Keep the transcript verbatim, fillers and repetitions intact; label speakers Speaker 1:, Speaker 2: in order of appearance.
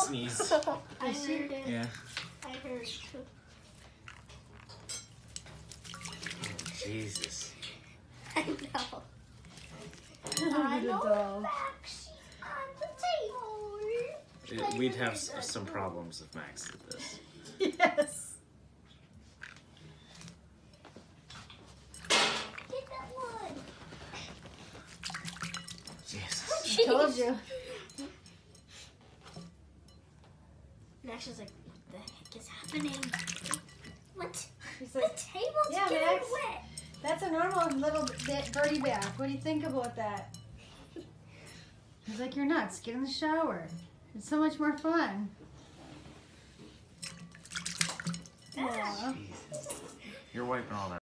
Speaker 1: sneeze.
Speaker 2: I heard it.
Speaker 1: Yeah.
Speaker 2: I heard it too.
Speaker 1: Oh, Jesus.
Speaker 2: I know.
Speaker 3: I know.
Speaker 2: Max on the table.
Speaker 1: It- we'd have s- some problems if Max did this.
Speaker 3: Yes.
Speaker 2: Get that one.
Speaker 1: Jesus.
Speaker 3: I told you.
Speaker 2: Max is like, what the heck is happening? What?
Speaker 3: She's
Speaker 2: The
Speaker 3: like,
Speaker 2: table's
Speaker 3: yeah,
Speaker 2: getting
Speaker 3: Max.
Speaker 2: wet.
Speaker 3: that's a normal little bit birdie bath. What do you think about that? He's like, you're nuts. Get in the shower. It's so much more fun. Aw.
Speaker 1: You're wiping all that.